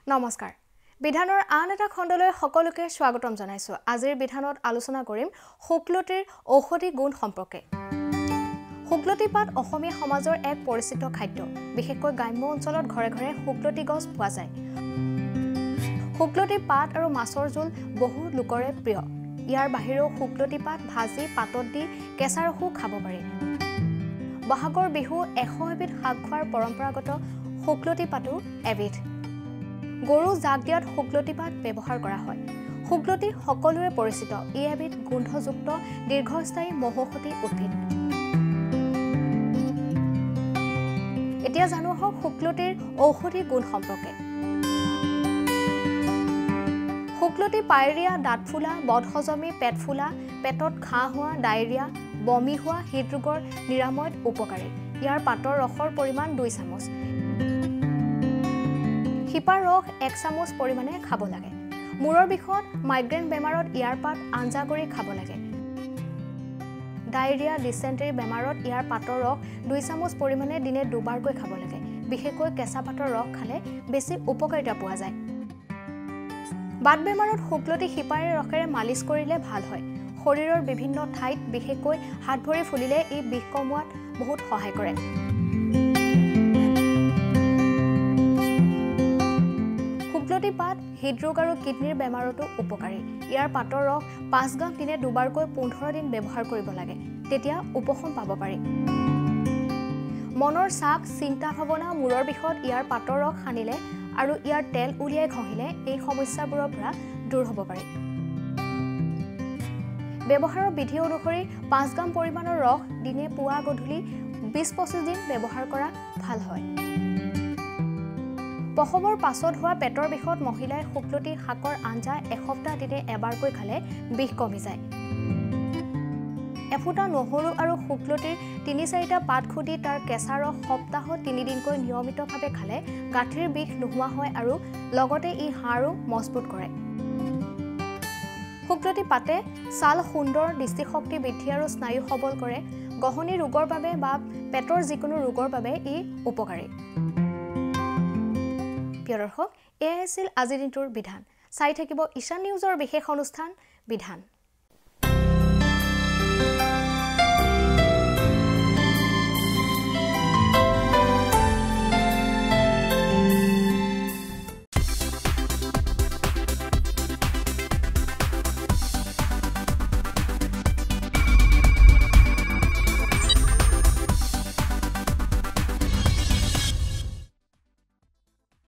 নমস্কাৰ বিধানৰ আন এটা খণ্ডলৈ সকলোকে স্বাগতম জনাইছো আজিৰ বিধানত আলোচনা কৰিম শুকলতিৰ ঔষধি গুণ সম্পৰ্কে শুকলতি পাত অসমীয়া সমাজৰ এক পৰিচিত খাদ্য বিশেষকৈ গ্ৰাম্য অঞ্চলত ঘৰে ঘৰে শুকলতি গছ পোৱা যায় শুকলতি পাত আৰু মাছৰ জোল বহু লোকৰে প্ৰিয় ইয়াৰ বাহিৰেও শুকলতি পাত ভাজি পাতত দি কেঁচা ৰসো খাব পাৰি বহাগৰ বিহু 100 এবিধ শাক খোৱাৰ পৰম্পৰাগত শুকলতি পাতো এবিধ গৰু জাক দিয়াত শুকলতি পাত ব্যৱহাৰ কৰা হয় শুকলতি সকলোৰে পৰিচিত ই এবিধ গোন্ধযুক্ত দীৰ্ঘস্থায়ী মহৌষধি উদ্ভিদ এতিয়া জানো হওক শুকলতিৰ ঔষধি গুণ সম্পৰ্কে শুকলতি পায়ৰিয়া দাঁত ফুলা বদহজমি পেট ফুলা পেটত ঘাঁ হোৱা ডায়েৰিয়া বমি হোৱা হৃদৰোগৰ নিৰাময়ত উপকাৰী ইয়াৰ পাতৰ ৰসৰ পৰিমাণ 2 চামুচ হিপাৰ ৰস 1 চামুচ পৰিমাণে খাব লাগে মূৰৰ বিষত মাইগ্ৰেন বেমাৰত ইয়াৰ পাত আঞ্জা কৰি খাব লাগে ডায়েৰিয়া ডিসেন্টাৰী বেমাৰত ইয়াৰ পাতৰ ৰস 2 চামুচ পৰিমাণে দিনে দুবাৰকৈ খাব লাগে বিশেষকৈ কেঁচা পাতৰ ৰস খালে বেছি উপকাৰিতা পোৱা যায় বাত বেমাৰত শুকলতি হিপাৰে ৰসেৰে মালিচ কৰিলে ভাল হয় শৰীৰৰ বিভিন্ন ঠাইত বিশেষকৈ হাত ভৰি ফুলিলে ই বিষ কমোৱাত বহুত সহায় কৰে শুকলতি পাত হৃদৰোগ আৰু কিডনিৰ বেমাৰতো উপকাৰী ইয়াৰ পাতৰ ৰস 5 গ্ৰাম দিনে দুবাৰকৈ 15 দিন ব্যৱহাৰ কৰিব লাগে তেতিয়া উপশম পাব পাৰি মনৰ চাপ চিন্তা ভাৱনা মূৰৰ বিষত ইয়াৰ পাতৰ ৰস সানিলে আৰু ইয়াৰ তেল উলিয়াই ঘঁহিলে এই সমস্যাবোৰৰ পৰা দূৰ হ'ব পাৰে ব্যৱহাৰৰ বিধি অনুসৰি 5 গ্ৰাম পৰিমাণৰ ৰস দিনে পুৱা গধূলি 20-25 দিন ব্যৱহাৰ কৰা ভাল হয় পহবৰ পাছত হোৱা পেটৰ বিষত মহিলাই শুকলতি শাকৰ আঞ্জা এসপ্তাহ দিনে এবাৰকৈ খালে বিষ কমি যায় এফুটা নহৰু আৰু শুকলতিৰ 3-4টা পাত খুদি তাৰ কেঁচা ৰস সপ্তাহত 3 দিনকৈ নিয়মিতভাৱে খালে গাঁঠিৰ বিষ নোহোৱা হয় আৰু লগতে ই হাড়ও মজবুত কৰে শুকলতি পাতে ছাল সুন্দৰ দৃষ্টিশক্তি বৃদ্ধি আৰু স্নায়ু সবল কৰে গহনি ৰোগৰ বাবে বা পেটৰ যিকোনো ৰোগৰ বাবে ই উপকাৰী প্ৰিয় দৰ্শক এয়া আছিল আজিৰ দিনটোৰ বিধান চাই থাকিব ঈশান নিউজৰ বিশেষ অনুষ্ঠান বিধান